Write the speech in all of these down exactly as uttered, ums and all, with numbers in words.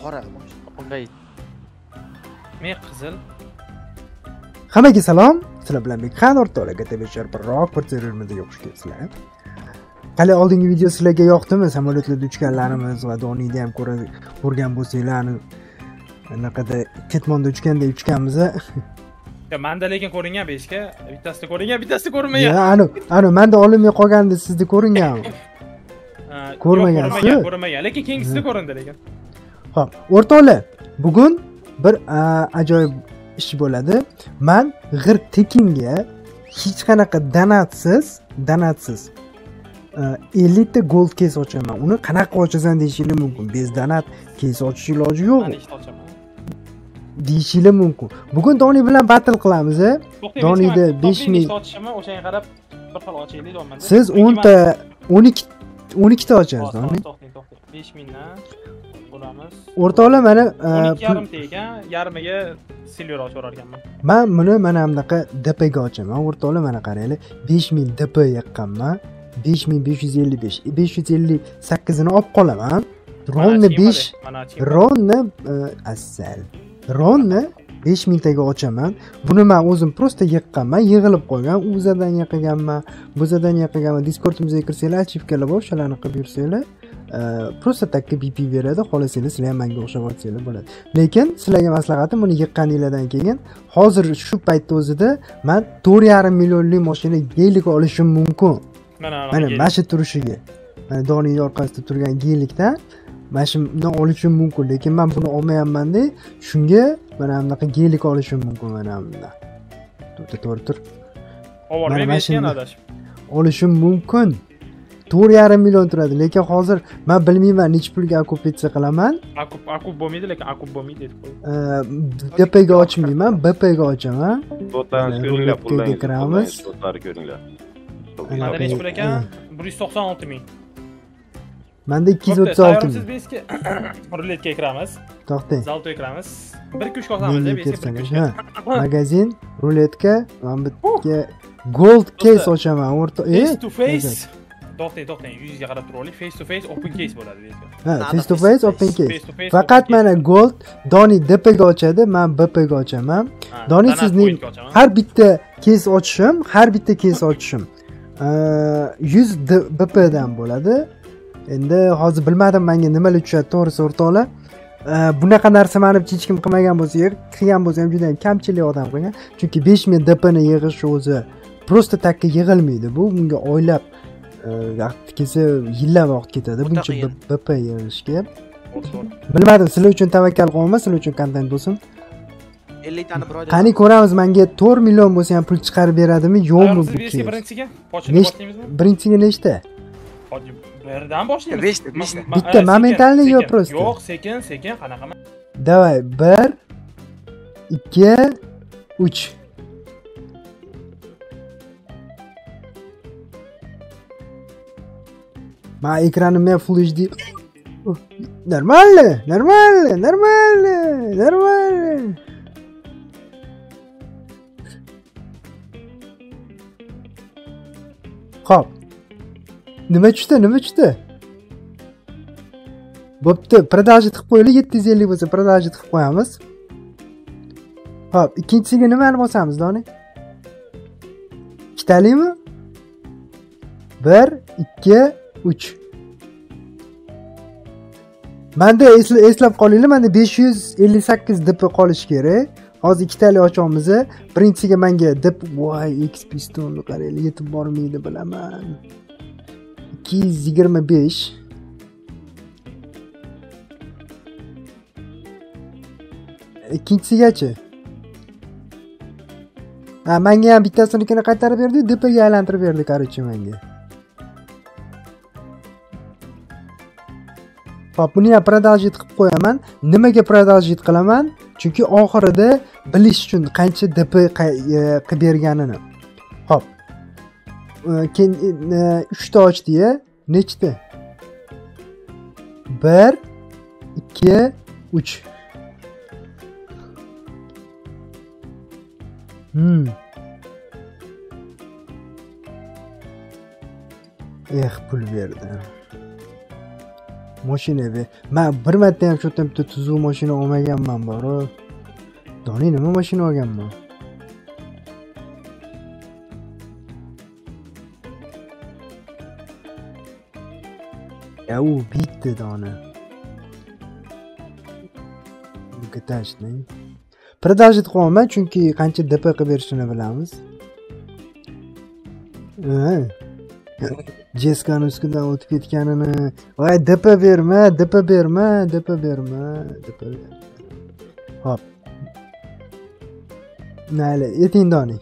qora. O'gay. Men qizil. Hammaga salom. Sizlar bilan Bekxan o'rtoqlarga T V sharproq bir serialga xush kelibsizlar. Qale oldingi video sizlarga yoqdimi? Samolyotlarda uchganlarimiz va Doniyni ham ko'rgan bo'lsanglar, anaqada ketmonda uchganda uchganmiz. Ya menda lekin ko'ringan beshga, bittasida ko'ringan, bittasida ko'rinmagan. Ya, ana, ana menda olinmay qolganda sizda ko'ringanmi? Ko'rmagansiz? Ko'rmagan, lekin keyingisida ko'rindi lekin. Xo'p, o'rtoqlar, bugun bir ajoyib ish bo'ladi. Men g'ir tekinga hech qanaqa donatsiz, donatsiz ellik ta gold case ochaman. Uni qanaqa ochasan deyishingiz mumkin. Bez donat case ochish iloji yo'q. Deyishingiz mumkin. Bugun Doni bilan battle qilamiz. Donida besh ming ochishimni o'shanga qarab bir xil ochaylik deyman. Siz o'n ta, o'n ikki o'n ikki ta ochasiz, Doni. To'xtang, to'xtang. besh mingdan bo'lamiz. O'rtoqlar, mana o'n ikki yarim ta ekan, yarmiga silver ochib orar ekanman. Men buni mana bunaqa D P ga ochaman. O'rtoqlar, mana qaranglar. besh ming D P yaqqanman. besh ming besh yuz ellik besh, besh yuz ellik sakkiz ni olib qolaman. Ronni besh, ronni asal. Ronni besh ming taga ochaman. Buni men o'zim prosta yiqqanman, yig'ilib qolgan. O'zadan yiqganman, bo'zadan yiqqanman. Discordimizga kirsanglar, achivkalar bor, o'shalarni qilib yursanglar, prosta takka B P beradi. Xohlasangiz sizlar ham menga o'xshab olsangiz bo'ladi. Lekin sizlarga maslahatim, buni yiqqaninglardan keyin hozir shu paytda o'zida men to'rt yarim millionlik mashina geylik olishim mumkin. Mana mana shu turishiga. Mana Donining orqasida turgan geylikdan mana shundan olishim mumkin, lekin men buni olmayapman-da. Shunga mana bunaqa geylik olishim mumkin mana bundan. To'rtta to'rt tur. Ovormay berishgan adashib. Olishim mumkin. to'rt yarim million turadi, lekin hozir men bilmayman nech pulga okupatsiya qilaman. Akup akup bo'lmaydi, lekin akup bo'lmaydi deb qo'y. D P ga ochmayman, B P ga ochaman. To'rtlarni ko'ringlar, pullarni kiramiz. To'rtlarni ko'ringlar. Menda nech pul ekan? bir yuz to'qson olti ming. Menda ikki yuz o'ttiz olti ming. Siz bezga ruletga kiramiz. To'xtang. Zaltoga kiramiz. bir ikki uch qolamiz, bezga. Magazin, ruletka, men bitga gold case ochaman. O'rta, face to face. To'xtang, to'xtang, yuzga qarab turaylik. Face to face open case bo'ladi bezga. Ha, face to face open case. Faqat mana gold Doni D P ga ochadi, men B P ga ochaman. Doni sizning har bitta case ochishim, har bitta case ochishim yuz B P dan bo'ladi. Endi hozir bilmadim menga nimalar tushadi, to'g'risi o'rtoqlar. Bunaqa narsa meni hech kim qilmagan bo'lsa, qilgan bo'lsa ham juda ham kamchilik odam qilgan. Chunki besh ming D P ni yig'ish o'zi prosta takka yig'ilmaydi. Bu bunga oylab vaqt kelsa, yillab vaqt ketadi buncha B P yig'ishga. Bilmadim, sizlar uchun tavakkal qilaman, sizlar uchun kontent bo'lsin. ellik tani birodar. Qani ko'ramiz, menga to'rt million bo'lsa ham pul chiqarib beradimi, yo'qmi bu? Birinchisiga pochini boshlaymizmi? Birinchisiga nechta? Birdan boshlaymiz. beshta, beshta. Bitta momentalni yo'q prosta. Yo'q, sekin, sekin, qanaqa? Davay, bir, ikki, uch. Ma ekranimda Full H D. Нормально, нормально, нормально, нормально. Xo'p. Nima tushdi, nima tushdi? Bo'pti, продажить qilib qo'yaylik, yetti yuz ellik bo'lsa продажить qilib qo'yamiz. Xo'p, ikkinchisiga nimani bosamiz, Doni? Ikkitalikmi? bir, ikki, uch. Menda eslab qolinglar, menda besh yuz ellik sakkiz D P qolish kerak. Hozir ikkitalik ochamiz. Birinchisiga menga D P, voy, X pistonni qaranglar, yetib bormaydi bilaman. ikki yuz yigirma besh. Ikkinchisigachi? Ha, menga ham bittasinikini qaytarib berdi, D P ga aylantirib berdi, qarchi menga. Xo'p, buni ham продолжить qilib qo'yaman. Nimaga продолжить qilaman? Chunki oxirida bilish uchun qancha D P qilib berganini. Xo'p. Keyin uch ta ochdi-ya. Nechta? bir, ikki, uch. Hmm. Eh, pul berdi. Mashina be. Men bir marta ham shu yerdan bitta tuzuv mashina olmaganman bor-ku. Doni nima mashina olganman? Ya u bitti doni. Bu tashning. Продажит qilaman chunki qancha D P qilib berishini bilamiz. Jeskani ustidan o'tib ketganini, voy D P berma, D P berma, D P berma, D P berma. Hop. Mayli, eting doni.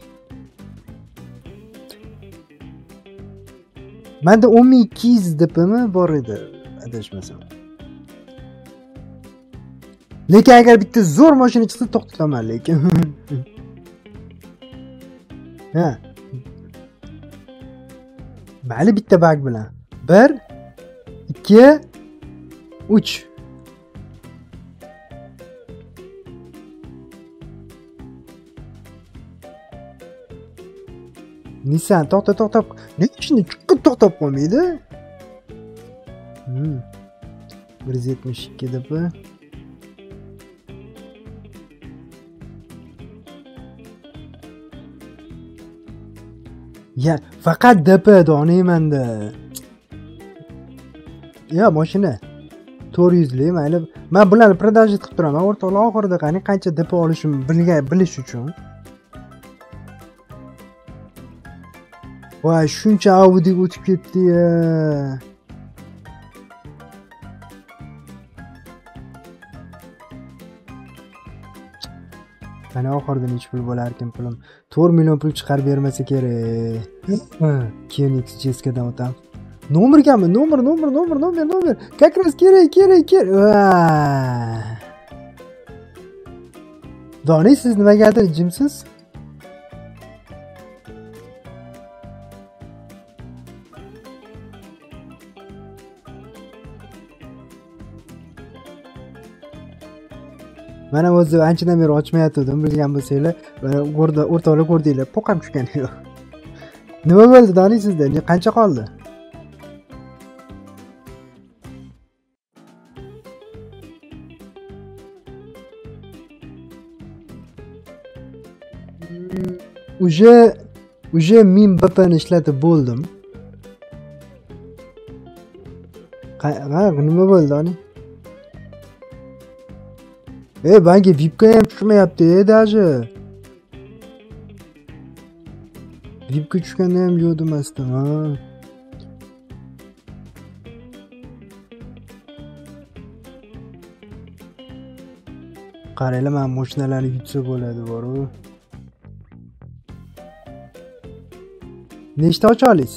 Menda o'n ming ikki yuz D P mi bor edi, adashmasam. Lekin agar bitta zo'r mashina chiqsa to'xtataman lekin. Ha. Mayli bitta bag bilan. bir, ikki, uch. Nissan to'xta to'xtab. Nega shuni chiqib to'xtab qolmaydi? Hmm. bir yuz yetmish ikki D P. Ya faqat D P donimanda. Ya mashina to'rt yuz lik mayli. Men bularni продажит qilib turaman. O'rtoqlar oxirida qani qancha D P olishim bilgan bilish uchun. Voy shuncha Audi o'tib ketdi-ya. Mana oxirida nech pul bo'lar ekan pulim? to'rt million pul chiqarib bermasa kerak. Keyin X J S dan o'tam. Nomergami? Nomer, nomer, nomer, nomer, nomer. Как раз kerak, kerak, kerak. Doni, siz nimagadir jimsiz? Mana o'zi anchadan beri ochmayotgandim, bilgan bo'lsanglar, o'rda o'rtoqlar ko'rdinglar, poqam tushgan yo'q. Nima bo'ldi Doni sizda? Qancha qoldi? Уже уже ming B P ni ishlatib bo'ldim. Ha, nima bo'ldi Doni? E, banga V I P ga ham tushmayapti, даже. V I P ga tushganda ham yo'q demasdim, ha. Qaranglar, men mashinalarni yutsa bo'ladi, bor-ku. Nechta ocha olasiz?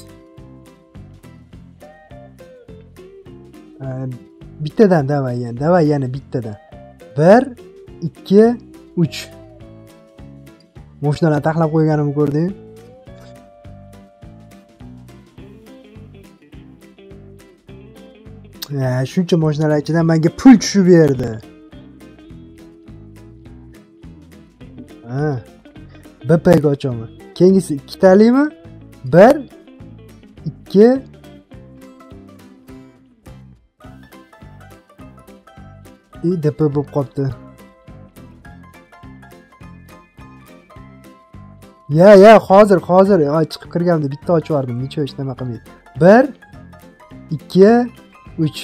Bittadan davay yana, davay yana bittadan. bir, ikki, uch. Mashinalar taxlab qo'yganimni ko'rding? Ha, shuncha mashinalar ichidan menga pul tushib berdi. Ha. B P ga ochaman. Keyingisi ikkitalimi? bir, ikki, I D P bo'lib qopti. Ya, ya, hozir, hozir, ay chiqib kirganimda bitta ochib yubordim, necha hech nima qilmaydi. bir, ikki, uch.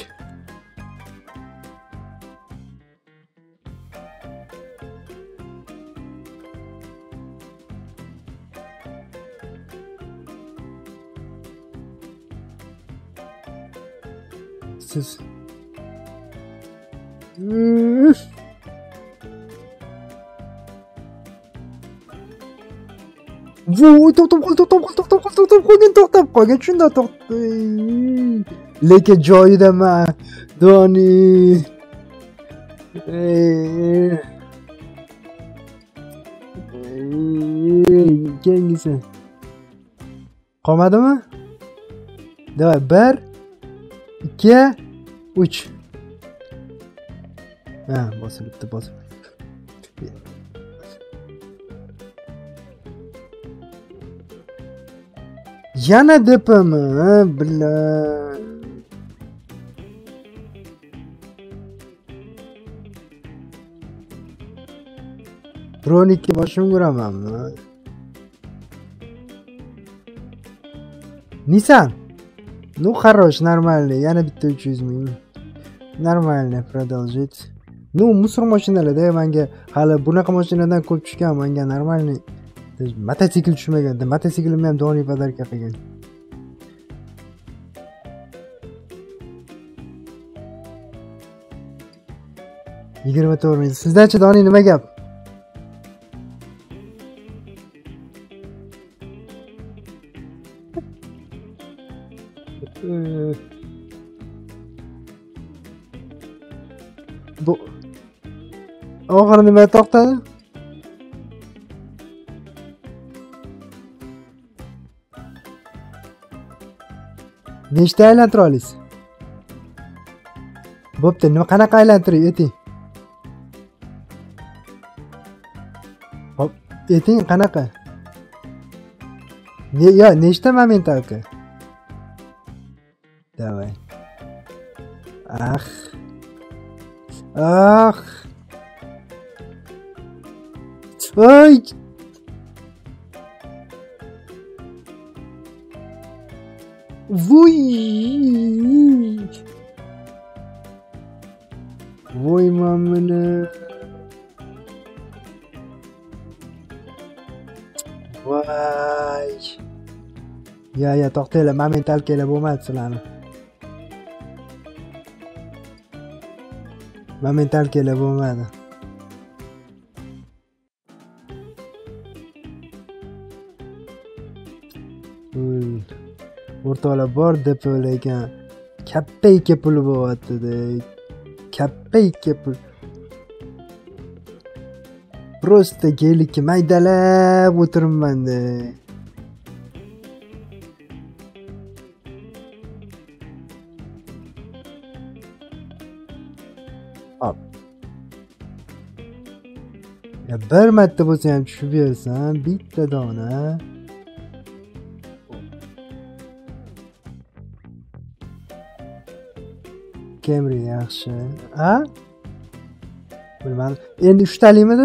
Siz Voy, to'xtab qol, to'xtab qol, to'xtab qol, to'xtab qolgin, to'xtab qolgin, shunda to'xtab. Lekin joyidaman, Doni. Keyingisi. Qolmadimi? Davay, bir, ikki, uch. Ha, bosilibdi, bosilibdi. Yana D P mi? Billah. Dronikka boshimga uramanmi? Nissan. Ну хорош, нормально. Yana bitta uch yuz ming. Нормально, продолжить. Ну, musor mashinalarda menga hali bunaqa mashinadan ko'p tushgan, menga нормальный mototsikl tushmaganda, mototsiklimni ham Doni podarka qilgan. yigirma to'rt ming. Sizda-chi Doni nima gap? Bu oxiri nima to'xtadi? Nechta aylantira olasiz? Bo'pti, nima qanaqa aylantiring, ayting. Hop, ayting qanaqa? Ne, yo, nechta momentalka? Давай. Ах. Ах. Ой. Vuy. Voy mamını. Vay. Ya ya to'xtanglar, momental kelib bo'lmadi sizlarni. Momental kelib bo'lmadi. Uy. O'rtoqlar bor deb o'ylagan. Kappayka puli bo'lyapti-da. Kappayka pul. Prosta gelikni maydalab o'tiribman-da. Hop. Ya bir marta bo'lsa ham tushib bersam, bitta dona. Camry yaxshi. Ha? Bilmadim. Endi uchtalikmidi?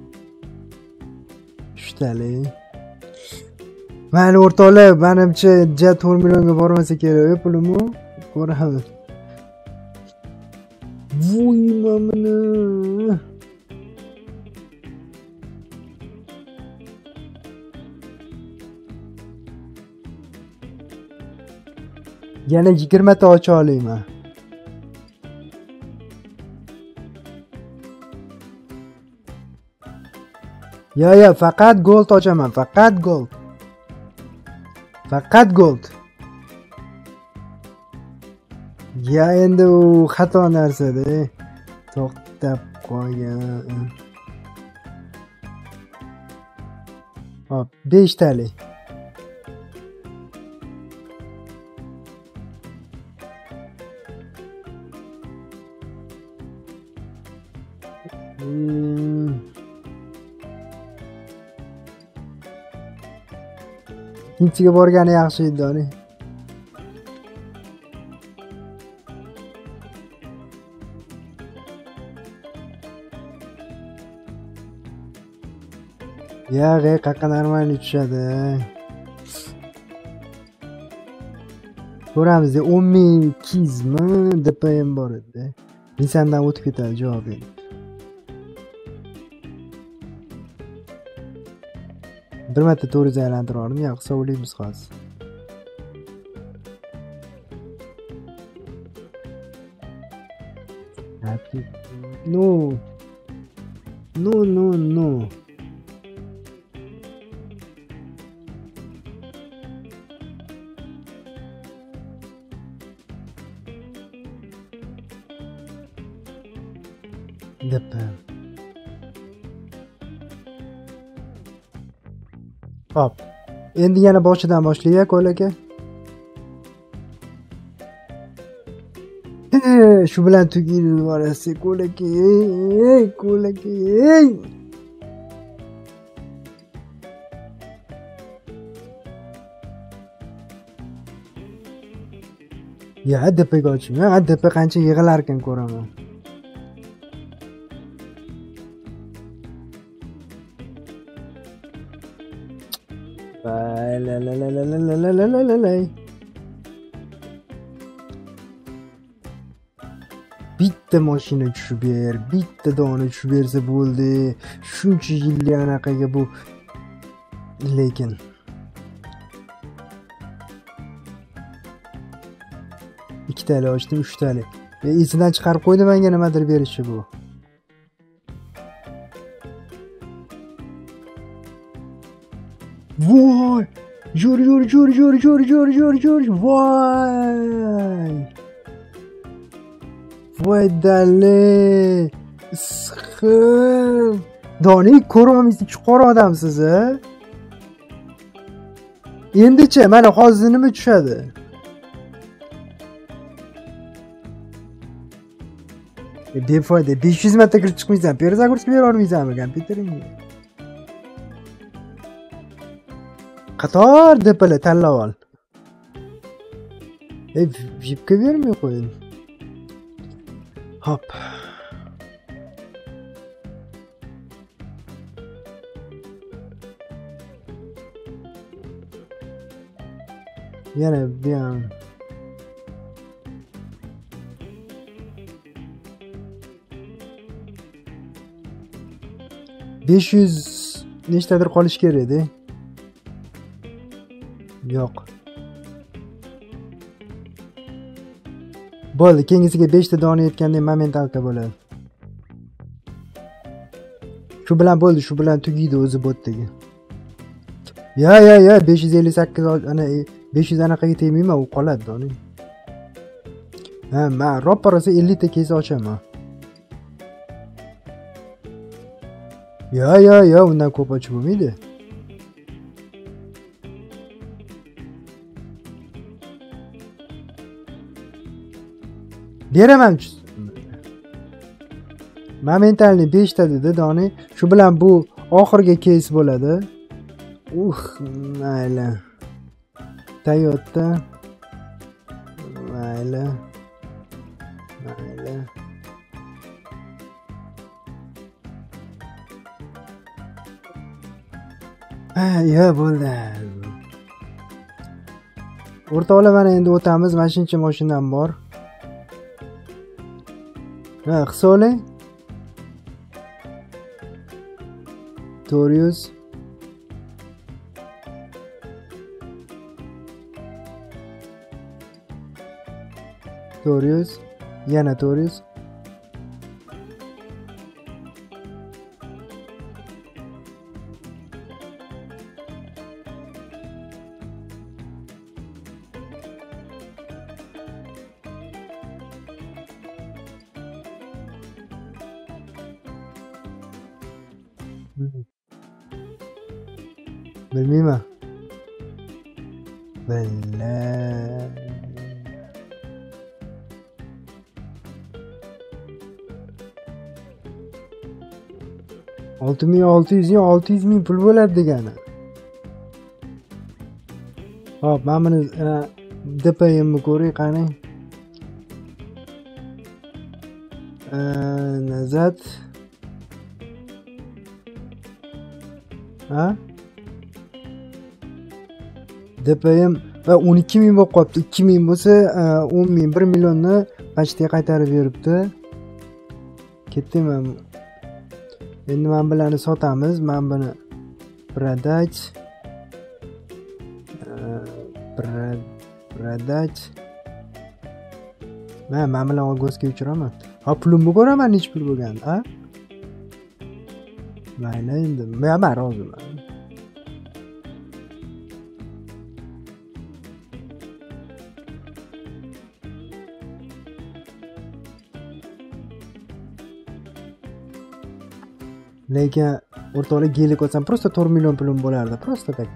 Uchtalik. Mayli o'rtoqlar, menimcha ja to'rt millionga bormasa kerak, pulimni ko'ramiz. Voy mamını. Yana yigirma ta ocha olayman. Ya ya, faqat gold ochaman, faqat gold. Faqat gold. Ya endi u xato narsa-da. To'xtab qo'ygan. Hop, besh talik. Hmm. Ikkinchiga borgani yaxshi edi, Doni. Ya, g'ay qaqqa normalniy tushadi. Ko'ramiz, o'n ming ikki yuz mi D P M bor edi. Nissandan o'tib ketadi javob edi. Bir marta to'rt yuz aylantira oldim, ya hisoblaymiz hozir. No. No, no, no. Dep. Hop. Endi yana boshidan boshlaylik, ko'laka. Shu bilan tugaydi borasi, ko'laka. Ey, ko'laka. Ey. Ya, D P ga ochma. D P qancha yig'ilar ekan ko'raman. Vay la la la la la la la la la la. Bitta mashina tushib ber, bitta dona tushib bersa bo'ldi. Shuncha yillik anaqaga bu lekin ikkitali ochdim, uchtali. E, esidan chiqarib qo'ydi menga nimadir berishi bu. Voy! Jur jur jur jur jur jur jur jur. Voy! Voy dale! Sıxım! Doni ko'rolmaysiz, chuqur odamsiz a? Endicha mana hozir nima tushadi? E, befoyda besh yuz marta kirib chiqmaysan, перезагрузка bera olmaysanmi kompyuteringga? Qator depala tanlab ol. E, vipga bermay qo'yin. Hop. Yana bu ham. besh yuz nechtadir qolish kerak edi. Yo'q. Bo'ldi, keyingisiga besh ta dona yetganda momentalka bo'ladi. Shu bilan bo'ldi, shu bilan tugaydi o'zi botdagi. Ya ya ya besh yuz ellik sakkiz ana besh yuz anaqaga tegmayman, u qoladi dona. Ha, men ro'pa rosa ellik ta kesa ochaman. Ya ya ya undan ko'p ochib bo'lmaydi. Beraman. Momentalni besh ta dedi doni. Shu bilan bu oxirgi case bo'ladi. Uh, mayli. Toyota. Mayli. Mayli. Ha, ya bo'ldi. O'rtoqlar, mana endi o'tamiz. Mana shuncha mashinam bor. Ha, hisoblang. to'rt yuz. to'rt yuz. Yana to'rt yuz. Bilmayman. Billah. olti ming olti yuz olti yuz ming pul bo'ladi degani. Hop, men buni D P M'ni ko'ray qani. Nazat. Ha? D P M va o'n ikki ming bo'lib qolibdi. ikki ming bo'lsa, o'n ming, bir millionni почти qaytarib beribdi. Ketdimi? Endi men bilan sotamiz. Men buni продать продать. Men men bilan olg'osga uchiraman. Ha, pulimni ko'raman nech pul bo'lgan, ha? Mayli endi. Men men roziman. Lekin o'rtoqlar gelik olsam prosta to'rt million pulim bo'lardi, prosta tak.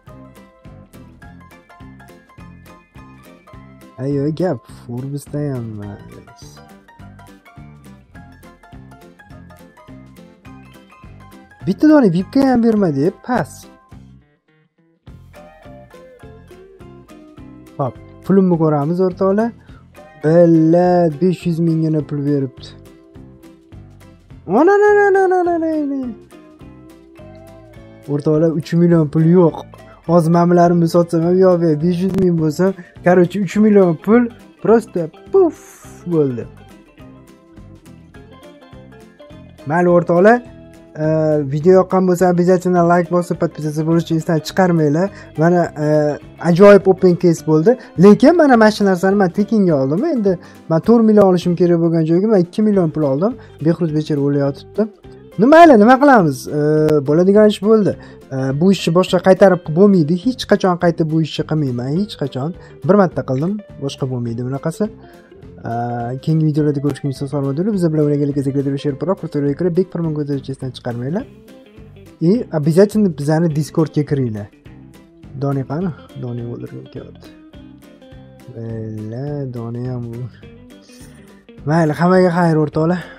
Ayo gap, Forbesda ham bitta dona V I P'ga ham berma deb pas. Hop, pulimni ko'ramiz o'rtoqlar. Bella besh yuz mingga pul beribdi. Ana ana ana ana ana. O'rtoqlar uch million pul yo'q. hozir men bularni sotsam ham yo'q besh yuz ming bo'lsa, короче uch million pul просто puf bo'ldi. Mayli o'rtoqlar, video yoqqan bo'lsa, обязательно like bosib, podpisatsiya bo'lishni esdan chiqarmanglar. Mana ajoyib open case bo'ldi. Lekin mana mana shu narsani men tekinga oldim. Endi men to'rt million olishim kerak bo'lgan joyga men ikki million pul oldim. Behruz bechara o'layotibdi. Nima mayli, nima qilamiz? Bo'ladigan ish bo'ldi. Bu ishni boshqa qaytarib bo'lmaydi. Hech qachon qaytib bu ishni qilmayman, hech qachon. Bir marta qildim, boshqa bo'lmaydi bunaqasi. Keyingi videolarda ko'rishguncha sog' bo'linglar. Biz bilan birgalikda sekretariy share proq kurtorga bek promoga o'tkazishdan chiqarmanglar. И обязательно bizani Discordga kiringlar. Doni qani? Doni o'ldirib kelyapti. Bella, Doni ham. Mayli, hammaga xayr o'rtoqlar.